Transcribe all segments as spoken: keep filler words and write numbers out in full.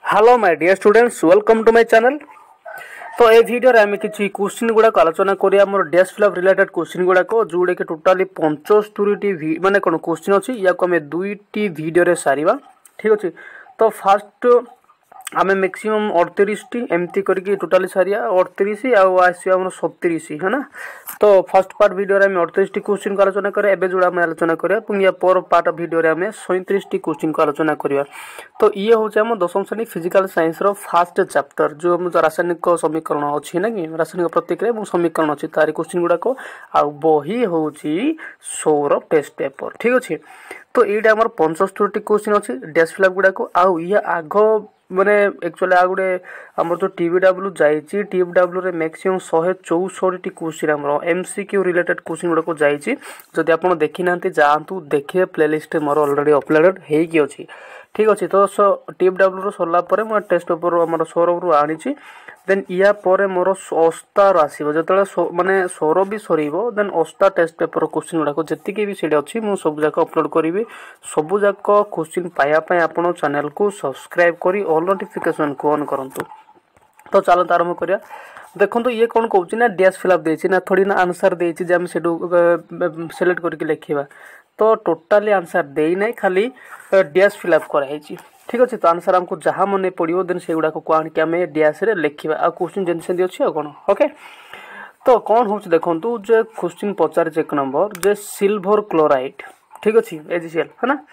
Hello my dear students, welcome to my channel. तो ये video रे आम किसी क्वेश्चन गुड़ाक आलोचना करिया मोर डेस्क फिलअप रिलेटेड क्वेश्चन गुड़ाक जोड़ा कि टोटाली पचहत्तर माने कोन क्वेश्चन अछि या को हमें दुईटी वीडियो रे सारिबा। ठीक अछि, तो फास्ट आम मैक्सिमम अड़तीस टी एमती करके टोटाली सारिया अड़तीस आउ आसिया हमर सत्तीस है ना। तो फर्स्ट पार्ट वीडियो रे हम अड़तीस टी क्वेश्चन को आलोचना करे, एबे जोड़ा हम आलोचना करे पुंगिया पर पार्ट वीडियो रे हम सैंतीस टी क्वेश्चन को आलोचना करिया। तो ये होचे हम दशम श्रेणी फिजिकल साइंस रो फर्स्ट चैप्टर जो हम रासायनिक समीकरण अछि ना कि रासायनिक प्रतिक्रिया एवं समीकरण अछि तारि क्वेश्चन गुडा को आ बही होची सौर टेस्ट पेपर। ठीक अछि, तो एटा हमर पचहत्तर टी क्वेश्चन अछि डेस्क फिलअप गुडा को आ ये आगो माने एक्चुअली आ गुडे हमर जो टीबीडब्ल्यू जाईची टीबीडब्ल्यू रे मैक्सिमम एक सौ चौसठ टी क्वेश्चन हमर एमसीक्यू रिलेटेड क्वेश्चन गुडा को जाईची। जदि आपण देखि नांती जांतु देखिए प्लेलिस्ट मोर ऑलरेडी अपलोडेड हेई कि अछि। ठीक अछि, तो सो टीबीडब्ल्यू रो सरला परे म टेस्ट पेपर हमर सौरभ रो आनिची। देन या परे मोर अस्तार आसीबो जतले माने सौरभ भी सरीबो देन अस्ता टेस्ट पेपर क्वेश्चन गुडा को जति भी सेडे अछि मु सब जाक अपलोड करिवि। सब जाक क्वेश्चन पाया पय आपण चैनल को सब्सक्राइब करी ऑल नोटिफिकेशन को ऑन करंतु। तो चलो आरंभ करिया। देखो ये कौन कहूँ ना डैश फिलअप देछि ना थोड़ी ना आंसर देछि जे हम सेडू सिलेक्ट करके लिखिबा। तो टोटाली आंसर देई नै खाली डैश फिलअप कराइछि। ठीक अछि, तो आंसर हमको जहां मने पड़ियो देन सेगुडा को कोन के हमें डैश रे लिखिबा आ क्वेश्चन जेन सेंदी अछि आ कोन। ओके, तो कौन होछ देखंतु जे क्वेश्चन पचार एक नंबर जे सिल्वर क्लोराइड। ठीक अछि, एजीसीएल है ना।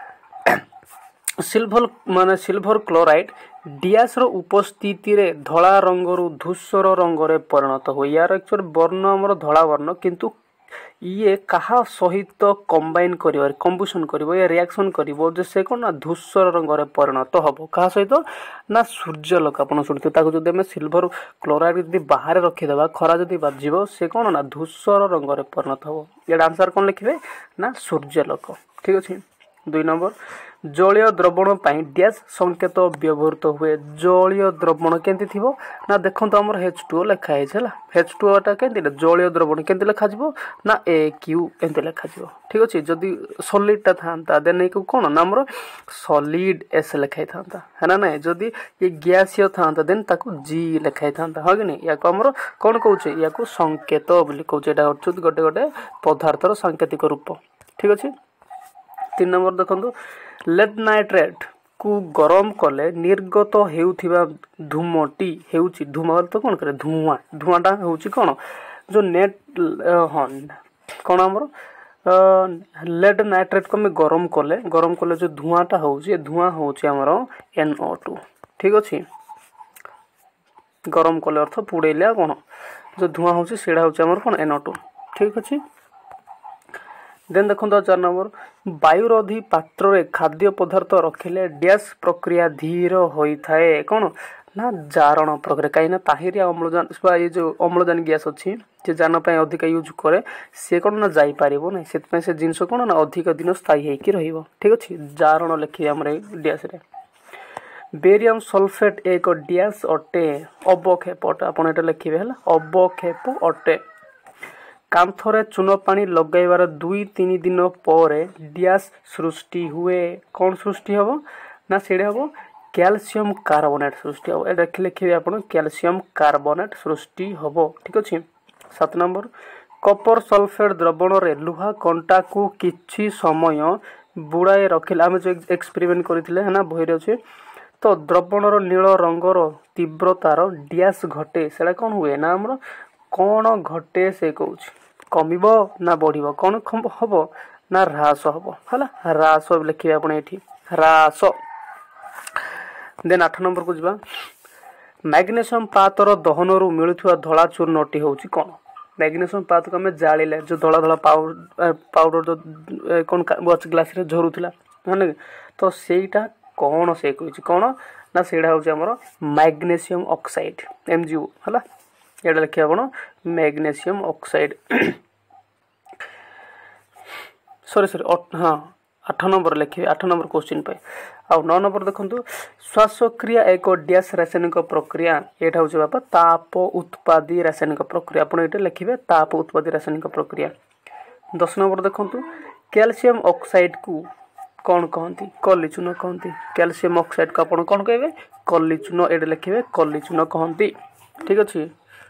सिल्वर माने सिल्वर क्लोराइड डैश रो उपस्थिति रे धला रंगरु धूसर रंग रे परिणत हो। यार एक्चुअली वर्ण हमर धला वर्ण किंतु ये कहा सहित कंबाइन करिवो कंबुशन करिवो या रिएक्शन करिवो जे से कोन ना धूसर रंग रे परिणत हबो। कहा सहित ना सूर्यलोक आपण सुनते ताको जदि हम सिल्वर क्लोराइड जदि बाहर रखि देबा खरा जदि बाजिवो से कोन ना धूसर रंग रे परिणत हबो। एडा आंसर कोन लिखिबे ना सूर्यलोक। ठीक अछि, दुई नंबर जलीय द्रवण पाई डैश संकेत व्यवहृत हुए। जलीय द्रवण केंति थिबो ना देखंतो हमर एच टू ओ लिखा है छला। एच टू ओ टा केंति जलीय द्रवण केंति लिखा जिवो ना ए क्यू एंति लिखा जिवो। ठीक अछि, जदी सॉलिड टा थांता देन को कोन ना हमर सॉलिड एस लिखाई थांता है ना। नै जदी ये गैसीय थांता देन ताको जी लिखाई थांता हो कि नै। या को हमर कोन कहउछे या को संकेत बोली कहउछे। एटा अर्थात गोटे गोटे पदार्थर सांकेतिक रूप। ठीक अछि, तीन नंबर देखंतु लेड नाइट्रेट को गरम कले निर्गत हेउथिबा धूमटी हेउची धूम तो कोन करे धुआं धुआंटा हेउची कोन जो नेट हन कोन हमर लेड नाइट्रेट को में गरम कले गरम कले जो धुआंटा होउची धुआं होउची हमर एन ओ टू। ठीक अछि, गरम कले अर्थ पुडेले कोन जो धुआं होउची सेडा होउची हमर कोन एन ओ टू। ठीक अछि, देन देखो चार नंबर वायुरोधी पात्र रे खाद्य पदार्थ रखिले डैश प्रक्रिया धीर होई थाए कोन ना जारण प्रक्रिया। कहीं ना ताहिरी अम्लजान ये जो अम्लजान गैस अछि जे जान पय अधिक यूज करे से कोन ना जाई पारिबो नै सेत पय से जिंस कोन ना अधिक दिन स्थायी हे कि रहिबो। ठीक अछि, जारण लिखि हमरे डैश रे। बेरियम सल्फेट एक डैश अटे अवक्षेप आपण एटा लिखिबे हला अवक्षेप अटे। कांथरे चून पानी लगाइबार दुई तीन दिन पर डैश सृष्टि हुए। कौन सृष्टि हबो ना सेडे हबो कैल्शियम कार्बोनेट सृष्टि हबो। एटा लिखिबे आपण कैल्शियम कार्बोनेट सृष्टि हबो। ठीक अछि, सात नंबर कपर सल्फेट द्रवण रे लुहा कंटा को किछि समय बुड़ाए रखिला। हम जो एक्सपेरिमेंट करथिले है ना बही रे अछि। तो द्रवणर नील रंगर तीव्रतार डैश घटे सेडा कोन हुए ना हमर कोन घटे से कहउछ कमिबो ना बढ़िबो कोन हबो ना ह्रास हबो हला ह्रास लिखिबे आपण एठी ह्रास। देन आठ नंबर को जिबा मैग्नीशियम पातर दहनरु मिलुथुवा धला चूर्णटी होउची कोन। मैग्नीशियम पात को हमें जाळिले जो धला धला पाउडर पाउडर जो कोन वॉच ग्लास रे झरुथला हने तो सेटा कोन से कहउची कोन ना सेडा होउची हमर मैग्नीशियम ऑक्साइड एमजीओ हला। एटा लिखिया आपण मैग्नीशियम ऑक्साइड सॉरी सॉरी हाँ आठ नंबर लिखिए आठ नंबर क्वेश्चन पे। आ नौ नंबर देखंतु श्वासक्रिया एक डैश रासायनिक प्रक्रिया एटा होचे बापा ताप उत्पादी रासायनिक प्रक्रिया आपण एटा लिखिबे ताप उत्पादी रासायनिक प्रक्रिया। दस नंबर देखंतु कैल्शियम ऑक्साइड को कौन कहती कली चून कहती कैल्शियम ऑक्साइड को आपण कौन कहे कली चून एडे लिखे कली चून कहती ठीक अच्छे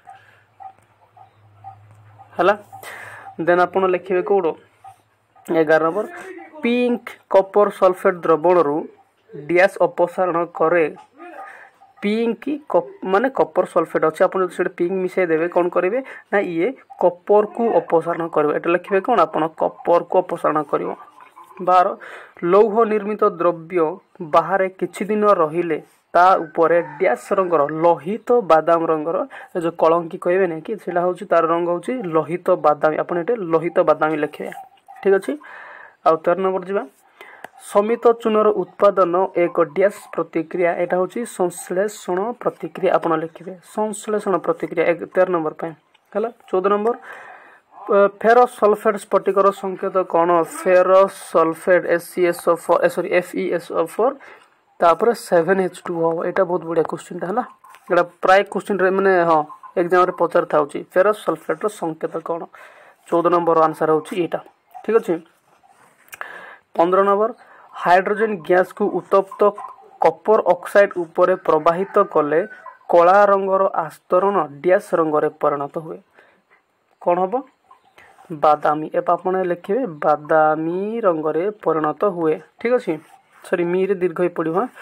है देन आपण लिखे कौड़ एगार नंबर पिंक कपर सल्फेट द्रवण रु डैश अपसारण करे पिंक कप माने कपर सल्फेट अच्छे आप पिंक मिसाई देवे कौन करेंगे ना ये कपर को अपसारण करेंगे एटा लिखे कौन आप कपर को अपसारण कर बार लौह निर्मित द्रव्य बाहर किछि दिन रहिले ता उपरे डैश रंगर लोहित बादाम रंगर जो कलंकी कहबे ना कि सेटा होची तार रंग होची लोहित बादामी आपण एटे लोहित बादामी लिखे ठीक अच्छे आउ तेर नंबर जीवा समित चूनर उत्पादन एक डैश प्रतिक्रिया एटा होची संश्लेषण प्रतिक्रिया आपण लिखिबे संश्लेषण प्रतिक्रिया एक तेर नंबर पे हला चौदह नंबर फेरस सल्फेट स्फटिकर संकेत कौन ferrous sulphate SCSO four sorry FeSO four तापर सेवन एच टू हो एटा बहुत बढ़िया क्वेश्चन हला एटा प्राय क्वेश्चन रे माने हां एग्जाम रे पचार थाउची फेरस सल्फेट रो संकेत कौन चौदह नंबर आंसर होची एटा ठीक अछि पंद्रह नंबर हाइड्रोजन गैस को उत्तप्त कपर ऑक्साइड उपरे प्रवाहित कले कला रंगर आस्तरण डैश रंगरे परिणत हुए कौन हम बादामी एप आप लिखे बादामी रंगरे परिणत हुए ठीक अच्छे सॉरी मी रे दीर्घ पड़ो हाँ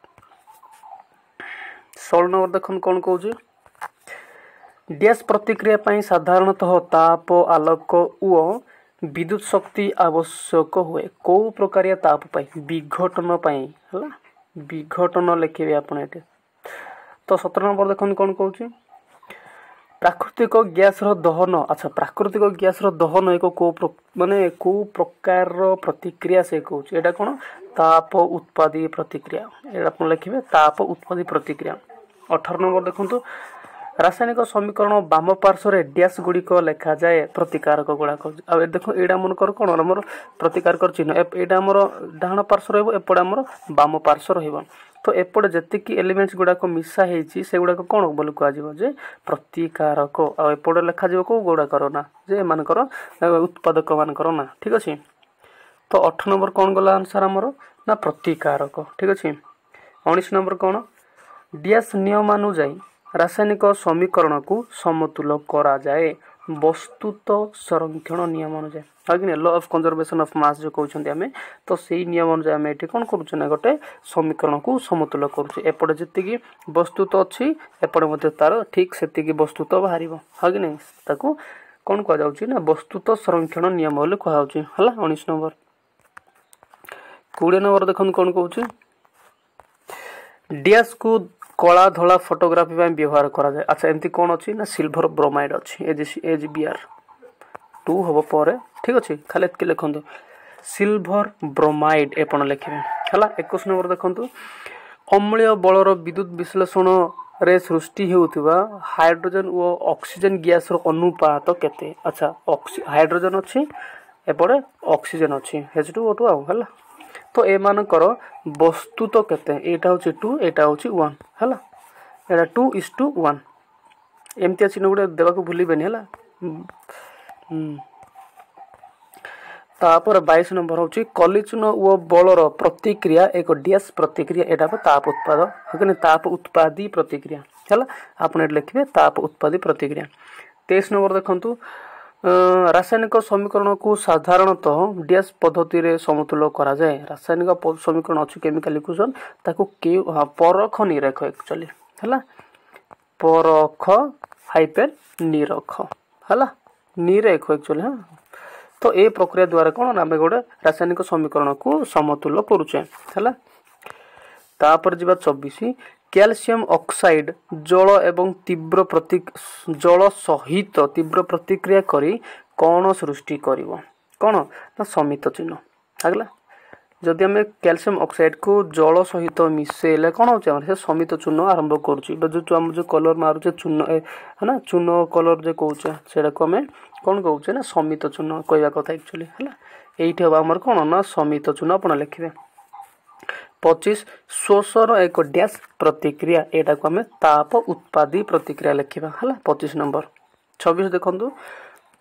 षोल नंबर देख कौन कौच डैश प्रतिक्रिया पाई साधारणतः ताप आलोक व विद्युत शक्ति आवश्यक हुए कौ प्रकार ताप पाई विघटन पाई हला विघटन लिखे आपन एटे तो सत्रह नंबर देखन कौन कौच प्राकृतिक गैस रो दहन अच्छा प्राकृतिक गैस रो दहन एक को माने को प्रकार प्रतिक्रिया से कौच एटा कौन ताप उत्पादी प्रतिक्रिया एटा आपण लिखिबे ताप उत्पादी प्रतिक्रिया अठारह नंबर देखंतु रासायनिक समीकरण बाम पार्श्व डैश गुड़िक लेखा जाए प्रतिकारक गुड़ाक आ देख एटा मनकर कौन आमर प्रतिकारक चिन्ह एटा आमर डाण पार्श्व रपटे आमर बाम पार्श्व रही तो एपटे जी एलिमेंट्स गुड़ाक मिसा से गुड़ाक कौन बोली कह प्रतिकारक आपटे लेखा कौ गुड़ाकर ना जे एमानकर उत्पादक मानकर ना ठीक अच्छे तो अठ नंबर कौन गला आंसर आमर ना प्रतिकारक ठीक अच्छे उन्नीस नंबर कौन डैश नियमानुजाई रासायनिक समीकरण को समतुल करा जाए वस्तुत संरक्षण नियम अनुसार हाँ कि law of conservation of mass जो कहते आम तो सही नियम अनुसार आम ये कौन करुँ गोटे समीकरण को समतुल करुचे एपटे जी वस्तुत अच्छी एपटे तार ठीक से वस्तुत बाहर हाँ कि नहीं ताकू कौन कहुच्छी ना वस्तुत संरक्षण नियम बोली कहुच्छी है उन्नीस नंबर कोड़े नंबर देखो कौन कौन डैश को कला धला फोटोग्राफी व्यवहार करा जाए अच्छा एमती कौन अच्छी ना सिल्वर ब्रोमाइड अच्छी Ag Ag B R two हम पर ठीक अच्छे खाली एतके लिखु सिल्वर ब्रोमाइड एपण लिखे है एक नंबर देखु अम्लीय बलर विद्युत विश्लेषण रे सृष्टि होउथिबा हाइड्रोजन और ऑक्सीजन गैस रो अनुपात केते अच्छा हाइड्रोजन अच्छी एपटे ऑक्सीजन अच्छी एच टू ओ टू आउ है तो ए मानकर वस्तु तो केते एटा होची टू एटा होची वन हला एटा टू इज टू वन एमती चिन्ह गुटे देवा को भूलिबेनी हला तापर बाईस नंबर होची कलिचून ओ बलर प्रतिक्रिया एक डैश प्रतिक्रिया एटा ताप उत्पाद हकने ताप उत्पादी प्रतिक्रिया हला आपण एट लिखिबे ताप उत्पादी प्रतिक्रिया तेईस नंबर देखंतु रासायनिक समीकरण को साधारणतः डैश पद्धति रे समतुल करा जाए रासायनिक समीकरण अच्छी केमिकल इक्वेशन ताको के हाँ परख निरख एक्चुअली है परख हाइपेन निरख है निरख एक्चुअली हाँ तो ए प्रक्रिया द्वारा कौन आम गोटे रासायनिक समीकरण को समतुल करुचे है तापर जीवा चौबीस कैल्शियम ऑक्साइड जल एवं तीव्र प्रति जल सहित तीव्र प्रतिक्रिया करी कौन सृष्टि करिवो कौन ना समित चिन्ह आगला जदि आम कैल्शियम ऑक्साइड को जल सहित मिसेले कौन हो से समित चूर्ण आरंभ करुच्ची जो आम जो कलर मारुचे चूर्ण है ना चूर्ण कलर जो कौचे से आम कौन कौचे ना समित चूर्ण कहवा कथा एक्चुअली है ये हम आमर कौन ना समित चूर्ण आप लिखे पच्चीस श्वसन एक डैश प्रतिक्रिया एटा को आम ताप उत्पादी प्रतिक्रिया लिखा है पच्चीस नंबर छब्बीस देखो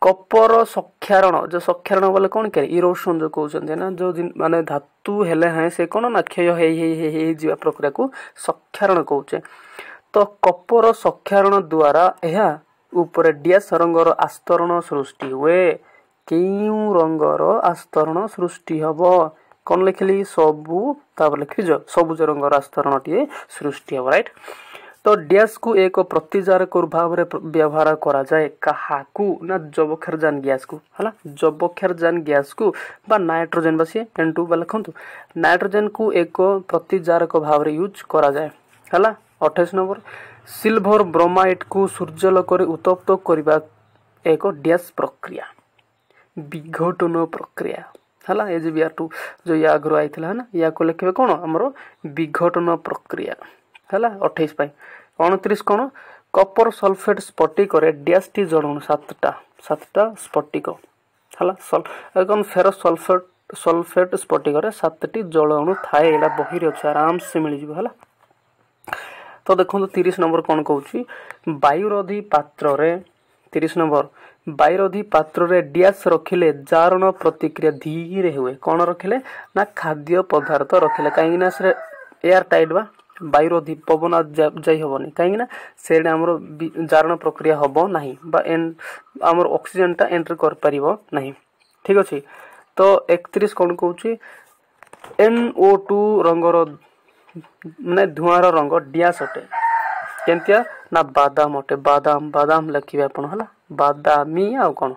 कपर सक्षारण जो सक्षारण बोले कौन क्या इरोशन जो कहते ना जो माने धातु हेले हैं से कौन ना क्षय हे हे हे जीवा प्रक्रिया को सक्षारण कहचे। तो कपर सक्षारण द्वारा यह ऊपर डीएस रंगर आस्तरण सृष्टि हुए केउ रंगर आस्तरण सृष्टि हम कौन लिखली सबू तापर लिखली जो सबुज रंगर आस्तरण टी सृष्टि हम राइट। तो डीएस को एक प्रतिजारक भाव में व्यवहार करा जाए काहाकू ना जबक्षारजान गैस को हला जबक्षारजान गैस को बा नाइट्रोजन बस एन टू बा लिखंतु नाइट्रोजन को एक प्रतिजारक भाव में यूज करा जाए हला। अट्ठाईस नंबर सिल्वर ब्रोमाइड को सूर्यालोक उत्तप्त करने एक डीएस प्रक्रिया विघटन प्रक्रिया हला। ये जो टू जो या आगु आई है ना या को लिखे कौन आमर विघटन प्रक्रिया हला। अट्ठाईस पाई उनतीस कौन कपर सल्फेट स्फटिक डीएस टी जड़ाणु सातटा सातटा स्फटिक हला कौन फेरस सल्फेट सल्फेट स्फटिक सातटी जड़ाणु थाए यहाँ बही अच्छे आराम से मिल जाए। तो देखो तीस नंबर कौन कौन वायुरोधी पात्र रे तीस नंबर वायुरोधी पात्र रे डीएस रखिले जारण प्रतिक्रिया धीरे हुए कौन रखिले ना खाद्य पदार्थ रखिले कहीं एयर टाइट बा वायुरोधी पवन जाई हेनी कहीं से जारण प्रक्रिया हम ना आमर ऑक्सीजन टा एंट्री कर पारिबो नहीं ठीक अच्छे। तो एकतीस कौन कौन एन ओ टू रंगर माने धुआर रंग डीएस अटे केंतिया ना बादाम अटे बादाम बादाम लिखे आपन हला बादामी आ कौन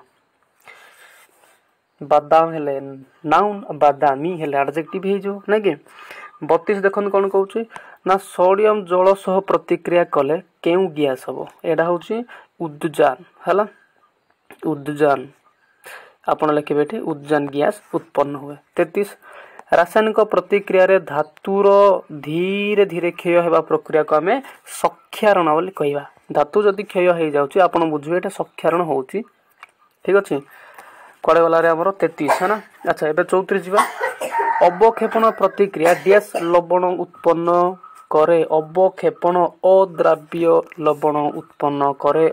बादाम हेले नाउन बादामी हेले एडजेक्टिव हे जो ना कि। बत्तीस देखो कौन कौन ना सोडियम जल सह प्रतिक्रिया कले केउ गैस हम एटा हूँ उद्जान है उद्जान आपन लिखे ये उद्जान गैस उत्पन्न हुए। तैंतीस रासायनिक प्रतिक्रिया रे धातुर धीरे धीरे क्षय होगा प्रक्रिया को आम सक्षारण बोली कहवा धातु जदि क्षय हो जाऊँगी आपड़ बुझे ये सक्षारण हो ठीक अच्छे। कड़े गलार आमर तैंतीस है ना। अच्छा एवं चौतीस जावा अवक्षेपण प्रतिक्रिया डीएस लवण उत्पन्न करे अवक्षेपण अद्राव्य लवण उत्पन्न करे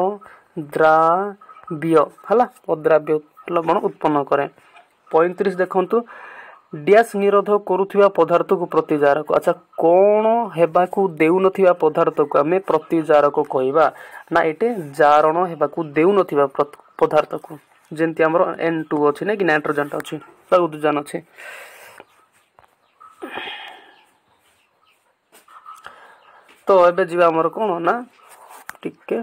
अद्राव्य हला अद्राव्य लवण उत्पन्न करे। पैंतीस देखंतु डीएस निरोध करुथिबा पदार्थ को प्रतिजारक। अच्छा कौन हेबाकू देउ नथिबा पदार्थ को आमे प्रतिजारक कहबा ना एटे जारण हेबाकू देउ नथिबा पदार्थ को जेंति हमर एन टू अछि ना कि नाइट्रोजन अछि बा उद्जान अछि। तो एबे जीवा हमर कोन ना टिके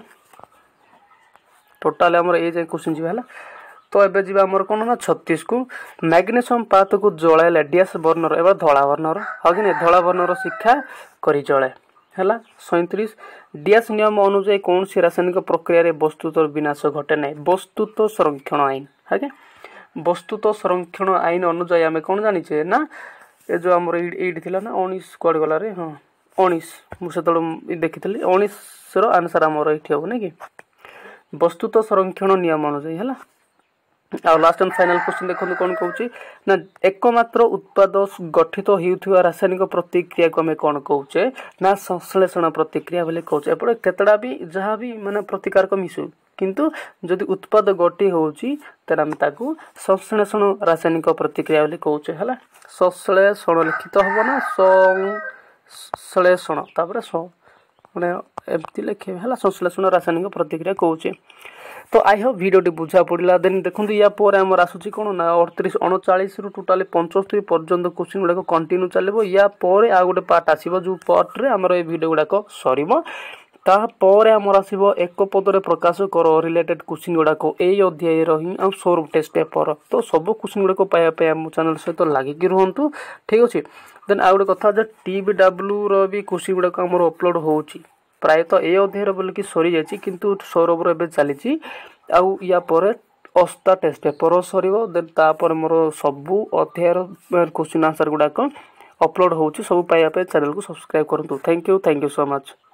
टोटल हमर ए जे क्वेश्चन जीवा हला। तो एबे जीवा हमर कोन ना छत्तीस को मैग्नीशियम पात को जळाइले डीएस वर्णर एबा धळा वर्णर हा कि नै धळा वर्णर शिक्षा करी जळे हला। सैंतीस डीएस नियम अनुसार कौन सी रासायनिक प्रक्रिया रे वस्तुतर विनाश घटे नै वस्तुत्व संरक्षण आईन है कि वस्तुत्व संरक्षण आईन अनुसार आम कौन जानी ना ये जो आम ये ना उन्नीस कड़े गला हाँ उन्नीस मुझे देखी उन्नीस आंसर आमर ये हम ना कि वस्तुत्व संरक्षण नियम अनुसार है। आ लास्ट एंड फाइनल क्वेश्चन देखो कौन कौन ना एकमात्र उत्पाद गठित होता रासायनिक प्रतिक्रिया को आम कौन कौचे ना संश्लेषण प्रतिक्रिया बोले कौचे एपटे केतटा भी जहाँ भी माने प्रतिकारक मिसू किंतु जदि उत्पाद गठी होची तेरा हम ताकू संश्लेषण रासायनिक प्रतिक्रिया बोले कौचे हला। संश्लेषण लिखित हबो ना संश्लेषण तापर स माने एमती लिखे हला संश्लेषण रासायनिक प्रतिक्रिया कौचे। तो आई होप वीडियो टी बुझा पड़ा देन देखो या पर आमर आसूची कौन ना अड़तीस अणचाश रु टोटाली पंचस्तरी पर्यंत क्वेश्चन गुड़ाक कंटिन्यू चलो या पर आ गोटे पार्ट आसो जो पार्ट रे आमर ये वीडियो गुड़ाक सर तापर आमर आसो एक पदरे प्रकाश कर रिलेटेड क्वेश्चन गुड़ाक यही अध्याय रही आ सोर टेस्ट पेपर। तो सब क्वेश्चन गुड़ाक पाइबा आम चैनल सहित लगिकी रुहतु ठीक अच्छे। देन आ गोटे कथा टी बी डब्ल्यू री क्वेश्चन गुड़ाक आमर अपलोड होची प्रायतः ये अध्याय बोलिकी सरी जाइए किंतु सौरभर एवं चली आउ या पर अष्टा टेस्ट पेपर सर देन तापर मोर सबू अध्याय क्वेश्चन आंसर गुड़ाक अपलोड होची सब पाइबा चैनल को सब्सक्राइब करूँ। Thank you thank you so much.